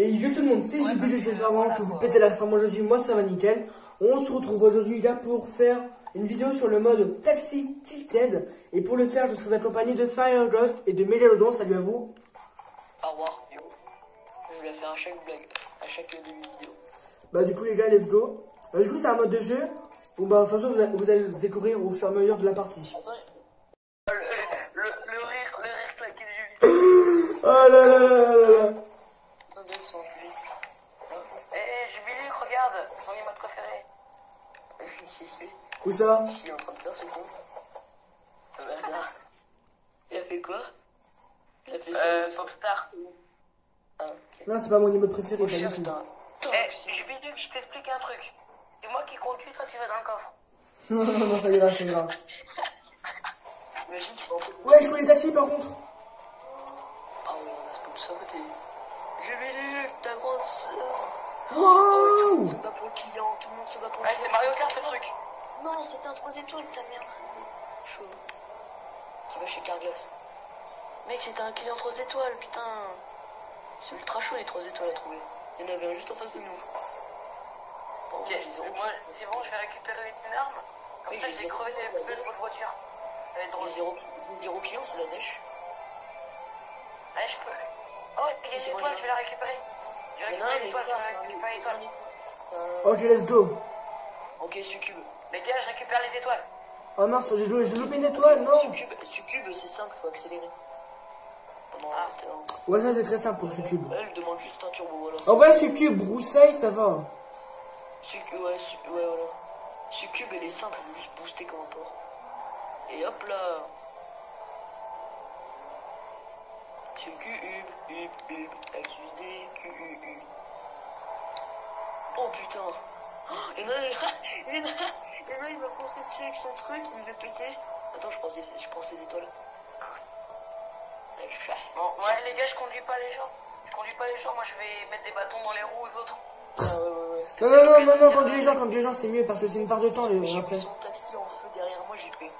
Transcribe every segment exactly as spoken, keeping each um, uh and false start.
Et yo tout le monde, c'est J P, j'espère vraiment que vous pétez la forme aujourd'hui, moi ça va nickel. On se retrouve aujourd'hui là pour faire une vidéo sur le mode Taxi Tilted. Et pour le faire, je serai accompagné de Fireghost et de Mégalodon, salut à vous. Au revoir, yo. Je vais la faire à chaque blague, à chaque début de vidéo. Bah du coup les gars, let's go. Euh, du coup c'est un mode de jeu, bon bah de toute façon vous allez, vous allez le découvrir au fur et à mesure de la partie. Attends, le, le, le rire, le rire claqué de Julie. Oh là là là là là. Eh, hey, Julie, regarde, mon mode préféré. Où ça? Il est en train de faire ce con. Ah bah là. Il a fait quoi? Il a fait ça. Euh, Popstar. Ah, okay. Non, c'est pas mon mode préféré. Oh, chef, putain. Eh, Julie, je t'explique un truc. C'est moi qui conduis, toi tu vas dans le coffre. Non, non, non, ça ira, ça ira. Imagine, tu vas en fait. Ouais, je connais les taxis par contre. Ah oui, on a ce peu de saboter. Julie, ta grande soeur. Wow. Oh, tout le monde se bat pour le client, tout le monde se bat pour le client. Ouais, c'est Mario Kart le truc. Non, c'était un trois étoiles, ta merde. Chaud. Qui va chez Carglass. Mec, c'était un client trois étoiles, putain. C'est ultra chaud les trois étoiles à trouver. Il y en avait un juste en face de nous. Bon, okay, moi, c'est bon, je vais récupérer une arme. Comme oui, ça, j'ai crevé les pneus de votre voiture. Les zéro, zéro client, c'est la neige. Ouais, je peux. Oh, il y a des étoiles, je vais la récupérer. Je vais récupérer l'étoile, je vais récupérer l'étoile. Ok, let's go. Ok, succube. Les gars, je récupère les étoiles. Oh mince, j'ai loupé une étoile, non. Succube, succube c'est simple, faut accélérer. Pendant ah. Ouais, ça c'est très simple pour Succube. Elle demande juste un turbo, voilà. En vrai, Succube, broussaille, ça va. Succube, ouais, su ouais, voilà. Succube, elle est simple, elle veut juste booster comme un porc. Et hop là. Succube, ub, ub, S U D, Q U U. Oh putain. Oh, et non, et non, et non, il va penser dessus avec son truc, il va péter. Attends, je prends ses, je prends ses étoiles. Bon, ouais, les gars, je conduis pas les gens. Je conduis pas les gens, moi je vais mettre des bâtons dans les roues et autres. Ah ouais, ouais, ouais. Non, non, non, non, non, conduis les gens, conduis les gens, c'est mieux parce que c'est une part de temps. Les... J'ai après. son taxi en feu derrière moi, j'ai fait.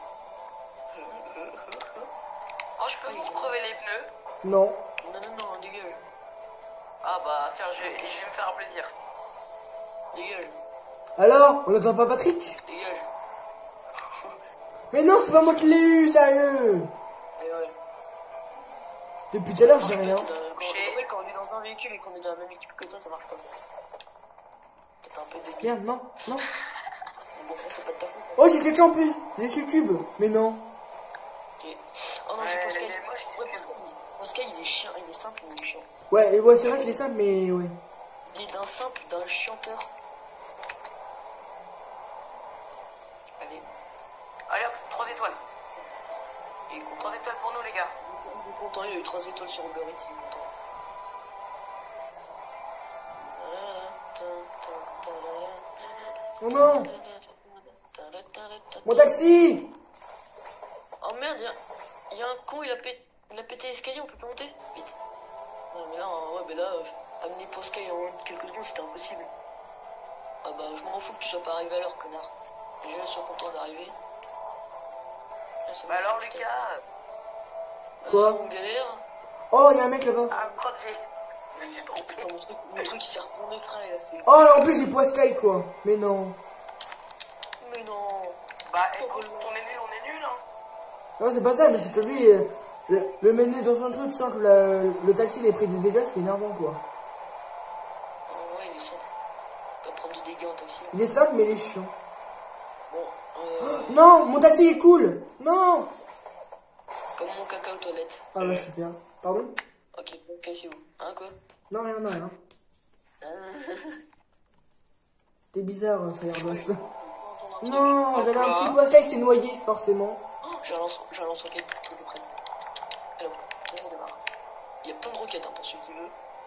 Oh, je peux vous crever les pneus? Non. Non, non, non, dégage. Ah bah, tiens, je vais, je vais me faire un plaisir. Dégage. Alors, on n'entend pas Patrick? Dégage. Mais non, c'est pas moi qui l'ai eu, sérieux. Et ouais. Depuis tout à l'heure, j'ai rien. Quand, en fait, quand on est dans un véhicule et qu'on est dans la même équipe que toi, ça marche pas. T'es un peu débile. Merde, non, non. Bon, c'est pas de ta faute. Oh, j'ai quelqu'un en plus. J'ai Succube. Mais non. Ok. Oh non, j'ai pas Sky. Ouais, Sky, il est chiant, il est simple, il est chiant. Ouais, ouais, c'est vrai qu'il est simple, mais ouais. Il est d'un simple, d'un chianteur. Allez. Allez hop, trois étoiles. Il est content. trois étoiles pour nous, les gars. Il est content, il a eu trois étoiles sur Uber Eats, il est content. Oh non. Mon taxi. Oh merde, il y, y a un con, il a, pé... il a pété l'escalier, on peut pas monter. Vite. Non mais là, ouais, mais là, euh, amener pour Sky en quelques secondes, c'était impossible. Ah bah, je m'en fous que tu sois pas arrivé à l'heure, connard. Les gens sont contents d'arriver. Bah alors, Lucas. Quoi? euh, On galère. Oh, il y a un mec là-bas. Ah, crottier. J'ai trompé. Mon truc, mon truc il s'est retourné, frère, il a fait. Oh, en plus, j'ai pas Sky, quoi. Mais non. Mais non. Bah, écoute, on est nul, on est nul, hein. Non, c'est pas ça, mais c'est que lui, euh, le, le mener dans son truc sans que la, le taxi il ait pris des dégâts, c'est énervant, quoi. Oh, ouais, il est simple. Il va prendre des dégâts en taxi. Il est simple, mais il est chiant. Bon, euh... Oh, non, mon taxi est cool. Non. Comme mon caca aux toilettes. Ah bah super. Pardon? Ok, cassez-vous. Hein, quoi? Non, rien, non, rien. T'es bizarre, Fireghost. Non, j'avais un petit coup à Sky, il s'est noyé, forcément. Oh, j'ai un lance, j'ai un lance roquette, tout le près. Alors, on démarre. Il y a plein de roquettes hein, pour celui qui veut.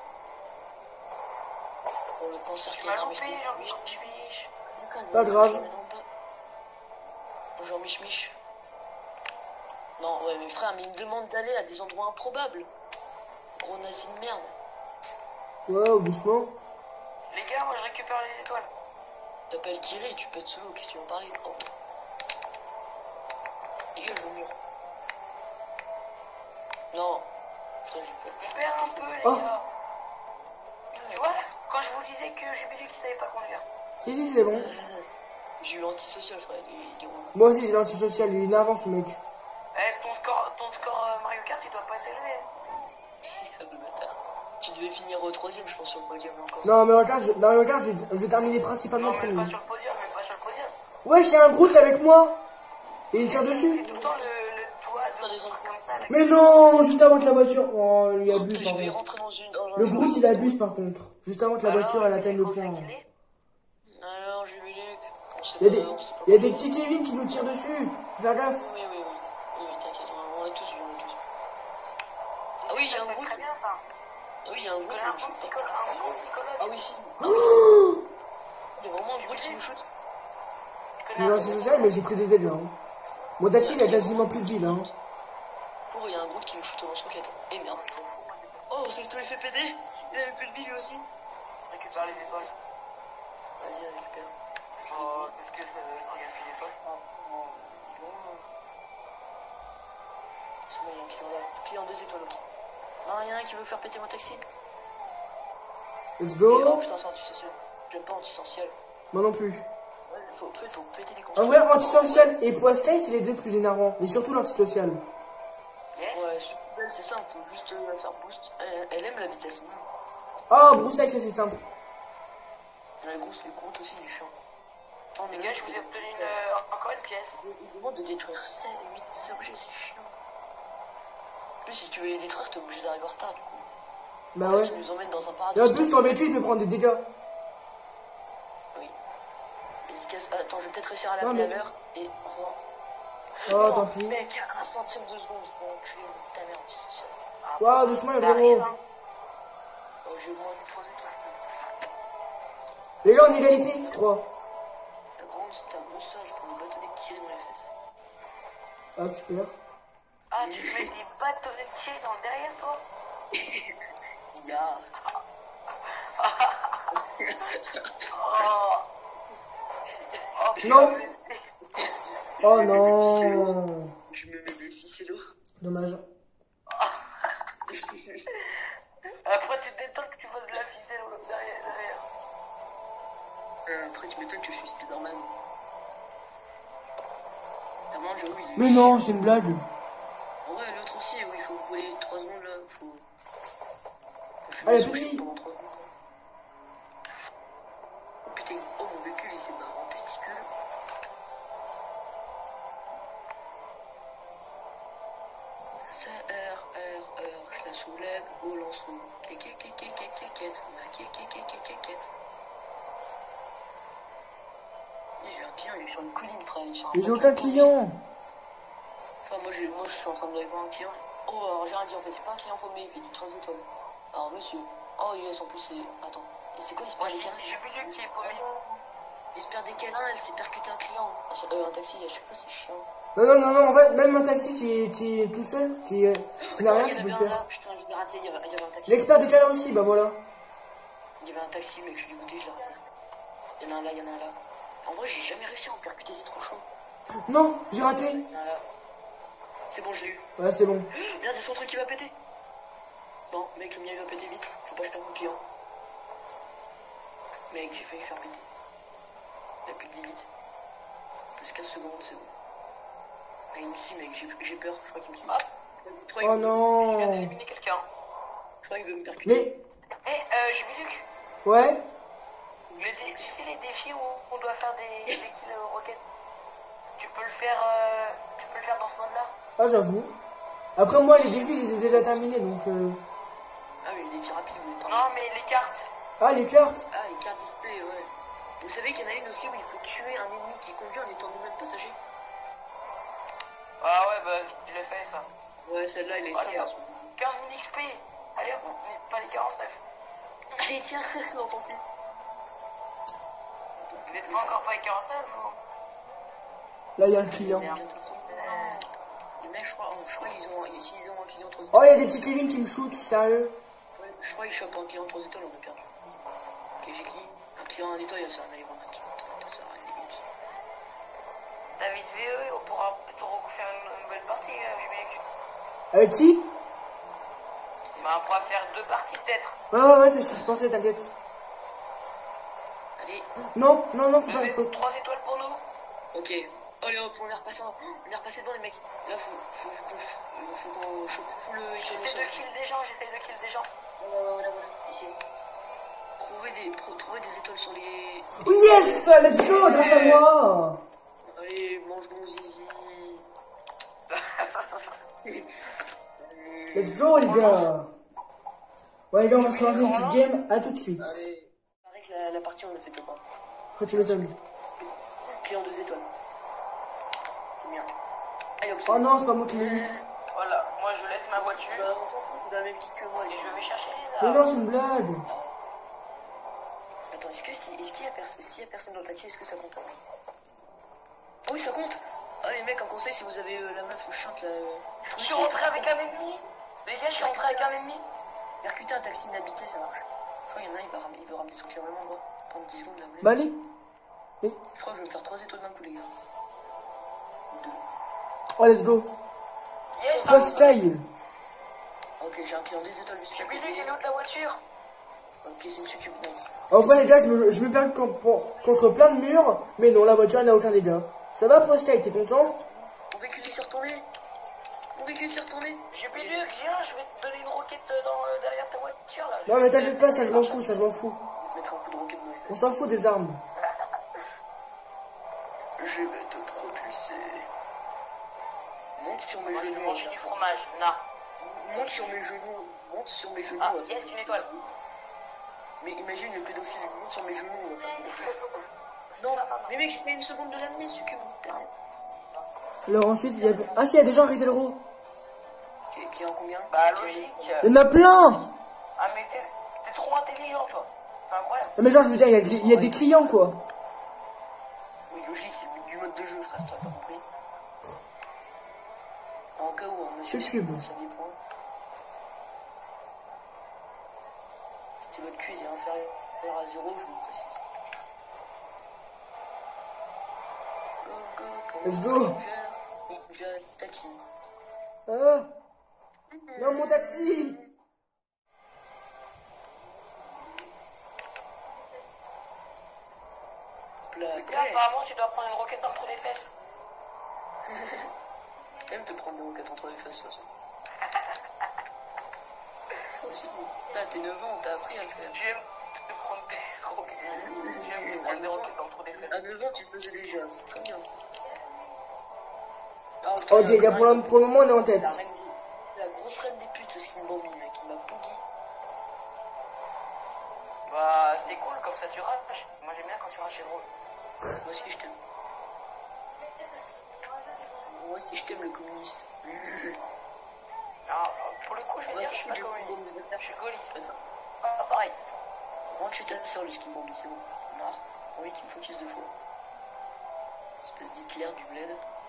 Pour le cancer qui est loupé, Jean-Mich-Mich. Pas grave. Bonjour Mich-Mich. Non, ouais, mais frère, mais il me demande d'aller à des endroits improbables. Gros nazi de merde. Wow, doucement. Les gars, moi je récupère les étoiles. T'appelles Kiri, tu peux être solo, qu'est-ce que tu veux en parler? Oh. Dégage au mur. Non. Putain, j'ai On perd un peu, les oh. gars. je vous disais que Jubilu qui savait pas conduire. Si, si, c'est bon. J'ai eu l'antisocial, frère. Il, il est relou. Moi aussi, j'ai l'antisocial, il est énervant ce mec. Eh, ton score, ton score euh, Mario Kart, il doit pas être élevé. Le bâtard. Tu devais finir au troisième, je pense, sur le podium encore. Non, mais regarde, je, dans le regard, je, je vais terminer principalement Non, mais premier. pas sur le podium, mais pas sur le podium. Ouais, j'ai un Groot avec moi. Et il tire dessus. C'est tout le temps le, le toit de des enfants comme ça. Là, Mais non, juste avant que la voiture. Oh, il Oh, abuse je par vais contre. rentrer dans une. Oh, Le je- Groot, il abuse par contre. Juste avant que la Alors, voiture elle atteigne le comment point. ça qu'il est Alors, j'ai vu Luc. On sait Il y a pas, des, on sait pas il y a des comment. petits Kevin qui nous tirent dessus. Fais gaffe. Oui, oui, oui. Oui, oui, t'inquiète, on on a tous vu, on a tous vu. Ah oui, il y a un C'est groupe. très bien ça. Ah oui, il y a un Je groupe connais qui un me bon shoot. psychologue. Un bon psychologue. Ah oui, si. Oh, Il y a vraiment un groupe qui me shoot. Je j'ai connais un bon l'antisocial, mais j'ai pris des dégâts. Hein. Mon taxi, il a quasiment plus de vie là. Hein. Pour, il y a un groupe qui me shoot au lance-roquette. Et merde. Oh, c'est tout fait P D. Il avait plus de vie lui aussi. récupère les étoiles. Vas-y, récupère. Oh, qu'est-ce que c'est quand il y a plus d'étoiles? C'est bon, il y a un client là. Client deux étoiles, ok. Non, il y en a un qui veut faire péter mon taxi. Let's Et, go. oh putain, c'est antisocial. J'aime pas antisocial. Moi non plus. Ouais, faut, faut, faut péter les En constructeurs. vrai, antisocial et Poiscaille, c'est les deux plus énervants. Mais surtout l'antisocial. Yes. Ouais, super belle, c'est simple, faut juste euh, la faire boost. Elle, elle aime la vitesse. Oh, Broussaille, ça c'est simple. La grosse, les comptes aussi, il est chiant. Oh, mais Les là, gars, je vous ai obtenu une, euh, encore une pièce. Il demande de détruire sept, huit objets, c'est chiant. En plus, si tu veux les détruire, t'es obligé d'arriver en retard, du coup. Bah En fait, ouais. tu nous emmènes dans un Et paradoxe. en plus, ton vêtu, il peut prendre des dégâts. Oui. Vas-y, casse. Ah, attends, je vais peut-être réussir à Non, l'amener mais- à l'heure. Et. Oh, Oh, non, tant pis. mec, un centième de seconde. Bon, enculé, mais ta mère, c'est ça. Waouh, doucement, le Ça arrive, gros. hein. Oh, j'ai au moins vu trois étoiles. Les gars, en égalité, je crois. La grande, c'est un gros singe pour nous bâtonner de tirer dans les fesses. Ah, super. Ah, tu te mets des bâtonnets de chier dans le derrière, toi? Ya. Oh. Oh, putain, Non. mais- Oh non. Je me mets des ficellos. Dommage. Après, tu t'étonnes que tu fasses de la ficelle au derrière. derrière. Euh, après, tu m'étonnes que je suis Spider-Man. Vraiment, le jeu, il est. Mais non, c'est une blague. En vrai, l'autre aussi, oui, il faut voler trois secondes là. Faut. faut Allez, fumer son petit. shit pendant trois secondes. Oh putain, oh mon véhicule, il s'est barré en testicule. C'est R, R, R, je la soulève au lance-roue. Kéké, kéké, kéké, kéké, ma kéké, kéké, kéké. J'ai un client, il est sur une colline, frère. Il est sur un Mais j'ai toit, aucun tu vois. client. Enfin, moi, je, moi, je suis en train de voir un client. Oh, alors j'ai rien dit en fait, c'est pas un client paumé, il fait du trois étoiles. Alors, monsieur. Oh, yes, en plus, c'est. Attends. Et c'est quoi, il se Moi, perd j'ai des câlins? j'ai vu lui qui est paumé. Il se perd des câlins, elle s'est percuté un client. Ah, sur- euh, un taxi, à chaque fois, c'est chiant. Non, non, non, non, en fait, même un taxi qui est, qui est tout seul, qui, est- qui n'a rien, il y tu en peux le avait un faire. là, putain, je l'ai raté, il y avait, il y avait un taxi. L'expert des câlins aussi, bah voilà. Il y avait un taxi, mec, je l'ai goûté, je l'ai raté. Il y en a un là, il y en a un là. En vrai, j'ai jamais réussi à en percuter, c'est trop chaud. Non, j'ai raté. Il y en a un là. C'est bon, je l'ai eu. Ouais, c'est bon. Merde, il y a son truc qui va péter. Non, mec, le mien il va péter vite. Faut pas que je perde mon client. Mec, j'ai failli faire péter. Il n'y a plus de limite. Plus quinze secondes, c'est bon. Ah, il me suit, mec, j'ai j'ai peur. Je crois qu'il me suit. Ah. Je crois Oh qu'il veut- Je viens non. d'éliminer quelqu'un. je crois qu'il veut me percuter. Mais, Eh, euh, j'ai vu Luc. ouais. Les, tu sais les défis où on doit faire des, des kills aux roquettes? Tu peux le faire, euh, tu peux le faire dans ce mode-là? Ah, j'avoue. Après, moi, les défis, j'ai déjà terminés, donc... Euh... Ah, mais il est rapide, mais attends. Non, mais les cartes. Ah, les cartes. Ah, une carte display, ouais. Vous savez qu'il y en a une aussi où il faut tuer un ennemi qui conduit en étant nous-mêmes passager? Ah ouais, bah je l'ai fait ça. Ouais, celle-là, il est Ah, simple. regarde. quinze mille X P. Allez hop, mais pas les quarante-neuf. Allez, tiens, dans ton cul. Vous n'êtes pas encore pas les quarante-neuf vous? Là, il y a un client. Merde. Les mecs, je crois, je crois qu'ils ont, s'ils ont un client trois Oh, étoiles, il y a des petits Kevin qui me shootent, sérieux. ouais, je crois qu'ils chopent un client trois étoiles, on a perdu. Ok, j'ai qui? Un client un étoile, ça va aller voir un client. Ça va aller vite. David V E, on pourra peut-être refaire une, une nouvelle partie, euh, Jubilec. Avec qui? Bah, on pourra faire deux parties peut-être. Ouais, ouais, ouais, c'est ce que je pensais, t'inquiète. Non, non, non, faut pas, Deux- faut... Trois étoiles pour nous. Ok. Allez hop, on est repassé, en- on est repassé devant les mecs. Là, faut, faut, faut, qu'on f- euh, faut qu'on chope full le J'essaie de kill des gens, j'essaie de kill des gens. Voilà, voilà, voilà, ici. Trouver des, pro- trouver des étoiles sur les... Oh, yes, let's go, grâce à moi. Allez, mange mon zizi. Let's go, les gars. Ouais, les gars, on va se lancer une petite game. À tout de suite. Allez. Il paraît que la, la partie, on a fait top un. Oh, tu m'étonnes. Client deux étoiles. C'est bien. Allez, hop, c'est Oh bon. non, c'est pas moi qui l'ai eu. Voilà, moi je laisse ma voiture Bah, on s'en fout, vous avez la même petite que moi. et je vais chercher les Mais armes. non, c'est une blague. Attends, est-ce que si, est-ce qu'il y a personne, s'il y a personne dans le taxi, est-ce que ça compte? Ah oui, ça compte. Ah les mecs, un conseil, si vous avez euh, la meuf chiante là. euh, Je suis rentré avec un ennemi. Les gars, je suis rentré avec un ennemi. Percuter un taxi inhabité, ça marche. Je crois qu'il y en a un, il va ramener, il veut ramener son client au même endroit. Prendre dix secondes là. Bah, allez. Je crois que je vais me faire trois étoiles d'un coup, les gars. Deux. Oh, let's go. Yes, Cross Sky. Ok, j'ai un client des étoiles juste j'ai à vu côté. lui, il est l'autre de la voiture. Ok, c'est une succube, nice. En vrai, les gars, je me, je me perds contre, contre plein de murs. Mais non, la voiture, elle n'a aucun dégât. Ça va, Cross Sky, t'es content? Mon véhicule s'est retourné. Mon véhicule s'est retourné. J'ai vu Luc, viens, je vais te donner une roquette dans, euh, derrière ta voiture là. Non, mais t'inquiète pas, ça je m'en fous, ça je m'en fous. Je vais te mettre un coup de roquette dans les On fesses. s'en fout des armes. Je vais te propulser. Monte sur mes Moi je vais genoux. manger du fromage, non. Monte sur mes genoux. Monte sur mes genoux. Ah, on va faire yes, des une étoile. bisous. Mais imagine le pédophile, il monte sur mes genoux. On va faire des bisous. Non, mais mec, je mets une seconde de l'amener, succube. Alors ensuite, il y a... Ah si, il y a des gens arrêtés le roue. Ok, client combien? Bah logique. Il y en a plein. Ah mais t'es t'es trop intelligent toi. C'est incroyable. Non, mais genre, je veux dire, il y a, il y a des clients, quoi. Oui, logique, c'est du mode de jeu, frère, si t'as pas compris. En cas où, hein, monsieur, Succube. ça dépend. Si votre Q est inférieur à zéro, je vous le précise. Go, go, Let's go. Ninja, taxi. Ah. Non, mon taxi. Là, Là apparemment tu dois prendre une roquette dans le trou des fesses. quand même te prendre des roquettes entre les fesses, ça. ça. Ça aussi, là, t'es neuf ans, on t'a appris à le faire. J'aime te prendre des roquettes. J'aime te prendre des roquettes dans le trou des fesses. À neuf ans, tu le faisais déjà, c'est très bien. Ah, Ok, les gars, pour le, pour le moment, on est en tête. La, reine des- la grosse reine des putes, ce skin Bambi, mec, il m'a boogie. Bah c'est cool comme ça tu raches. Moi j'aime bien quand tu raches, c'est drôle. Moi aussi, je t'aime. Moi aussi, je t'aime, le communiste. Alors, pour le coup je vais dire je suis pas communiste. Je suis gaulliste. Ah, pareil. Rentre chez ta soeur, le skin Bambi, c'est bon. Marre. Envie qu'il me focus deux fois. Espèce d'Hitler du bled.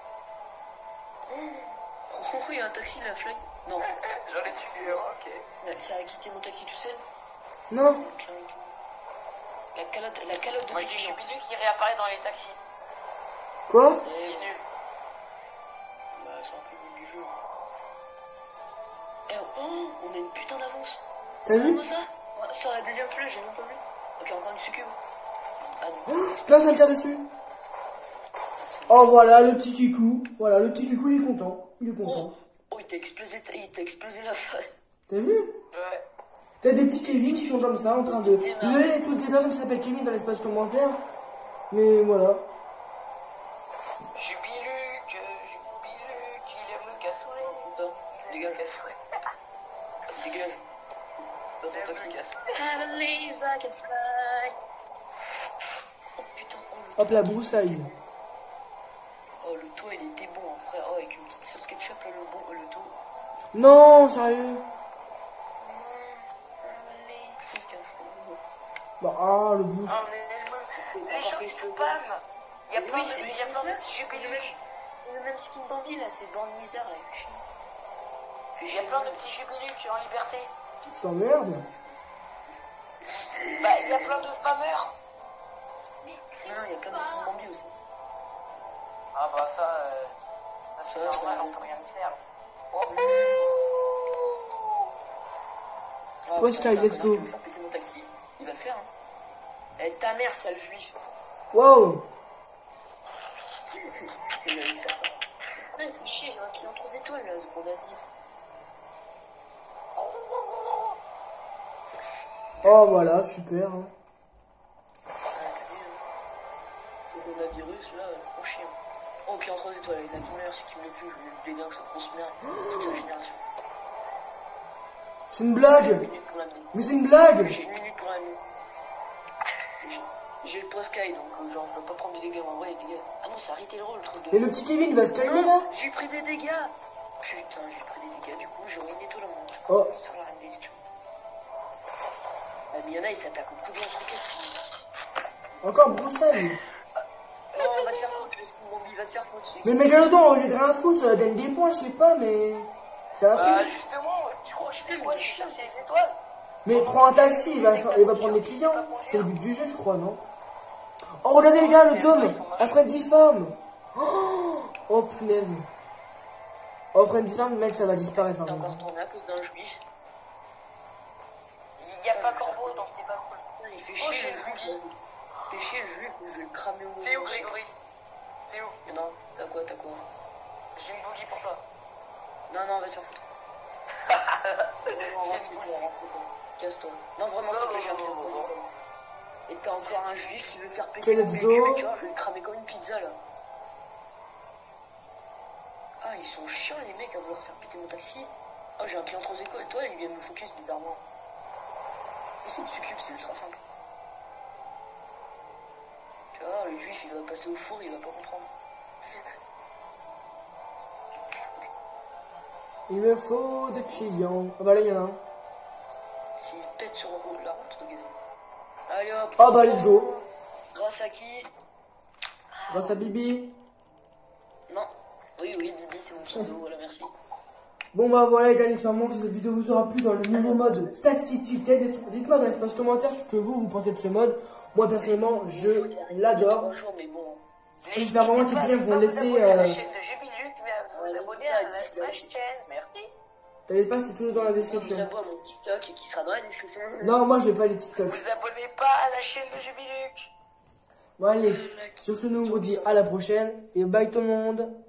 Oh, il y a un taxi, la fly. Non. J'en ai tué, ok. Là, ça a quitté mon taxi, tu sais. Non. La calotte, la calotte de Moi tes je dis je suis clients. Bilu qui réapparaît dans les taxis. Quoi? Il est nul. Bah, c'est un peu nul du jeu. Eh, oh, on a une putain d'avance. T'as vu? Regarde-moi ça. Ouais, sur la deuxième flèche, j'ai même pas vu. Ok, encore une succube. Ah non. Là, ça me tire dessus. Oh, voilà, le petit kikou. Voilà, le petit kikou, il est content. Il est Oh, content. oh, il t'a explosé, il t'a explosé la face. T'as vu? Ouais. T'as des petits Kevin qui sont comme ça, en train de... Désolé, toutes les personnes qui s'appellent Kevin dans l'espace commentaire. Mais voilà. Jubiluc, Jubiluc, il aime le cassoulet. Non, Il aime dégage. le cassoulet. Dégage. Dans Il ton aime taxi. le cassoulet. I believe I can fly. Oh putain, oh le Hop, la broussaille. Oh, le toit, il était bon, hein, frère. Oh, avec une petite sauce ketchup, là, le bon, oh, le toit. Non, sérieux. Bah, ah, le bouffe. Ah, mais les gens qui spam. Il y a plein Oui, de c'est il y a plein de petits le même, jubilucs. le même skin Bambi, là, c'est bande misère, là, il fait chier. Fait Il y chier. a plein de petits jubilucs en liberté. Je t'emmerde. Bah, il y a plein de spammers. Non, il y a plein de skin Bambi aussi. Ah, bah, ça, euh, ça, Ça, c'est ça- normal, on peut rien y faire. Oh. Ah, Ouais, putain, Sky, t'as un let's connard go. qui veut faire péter mon taxi. Il va le faire, hein. Eh, ta mère, sale juif. Wow. Il a dit ça. Ouais, fais chier, j'ai un client trois étoiles là, ce qu'on a dit. Oh voilà, super. Hein. Ah, t'as vu, hein. Le coronavirus là, oh chien. Oh, client trois étoiles, il a tout l'air, c'est qui me le plus, je vais le déglingue, sa grosse merde, toute sa génération. C'est une blague. J'ai une minute pour l'amener. Mais c'est une blague. J'ai une minute pour l'amener. J'ai le post Sky, donc euh, genre, je peux pas prendre des dégâts, en vrai, les dégâts. Ah non, c'est arrêté le rôle, le truc de... Et le petit Kevin, il va se calmer là. Non, j'ai pris des dégâts. Putain, j'ai pris des dégâts, du coup, j'aurai une étoile en moins. Je Oh. crois que ça sera la reine des étoiles. Ah, mais y'en a, ils s'attaquent au coup de lance-roquette, c'est... Encore broussaille. Non, on va te faire foutre, le Bombi, va te faire foutre. Mais Mégalodon, on lui rien foutre, euh, donne des points, je sais pas, mais... C'est un Bah, truc. justement, tu crois que je fais quoi? Je cherche les étoiles. Mais prends un taxi, il va, il va prendre les clients. C'est le but du jeu, je crois, non? Oh, regardez les gars, le dôme. La Frenzy Farm. Oh, oh punaise. Oh, Frenzy Farm, mec, ça va disparaître par T'es contre. encore tourné à cause d'un juif. Il n'y a pas Corbeau, donc t'es pas cool. Putain, il fait Oh, chier j'ai le le juif. boogie. Il fait chier le juif, je vais le cramer au... T'es où, Grégory? T'es où? Mais non, t'as quoi, t'as quoi? J'ai une boogie pour toi. Non, non, va te faire foutre. Non, rentre-toi, rentre-toi. Casse-toi. Non, vraiment, s'il te plaît, j'ai un client pour toi. Et t'as encore un juif qui veut faire péter Okay, mon let's véhicule, go. et tu vois, je vais le cramer comme une pizza là. Ah, ils sont chiants les mecs à vouloir faire péter mon taxi. Oh, j'ai un client trois écoles, toi, il vient me focus bizarrement. Mais c'est une succube, c'est ultra simple. Tu vois, le juif il va passer au four, il va pas comprendre. Il me faut des clients. Ah bah là, il y en a un. S'il pète sur la route de gazon. Allez hop. Ah bah, let's go. Grâce à qui? Grâce à Bibi. Non. Oui, oui, Bibi, c'est mon pseudo, voilà, merci. Bon bah voilà les gars, j'espère que cette vidéo vous aura plu dans le nouveau mode Taxi Tilted. Dites-moi dans l'espace commentaire ce que vous, vous pensez de ce mode. Moi personnellement, je l'adore. Bonjour, mais bon. J'espère vraiment que les clients vont laisser... Vous euh, à la chaîne de Jubiluc, mais à vous abonner à ma chaîne. Merci. T'allais pas, c'est tout dans la Je vous description. abonne à mon TikTok qui sera dans la description. Non, moi je vais pas les TikTok. Vous abonnez pas à la chaîne de Jubiluc. Bon allez, sur ce nous on vous dit à la prochaine et bye tout le monde.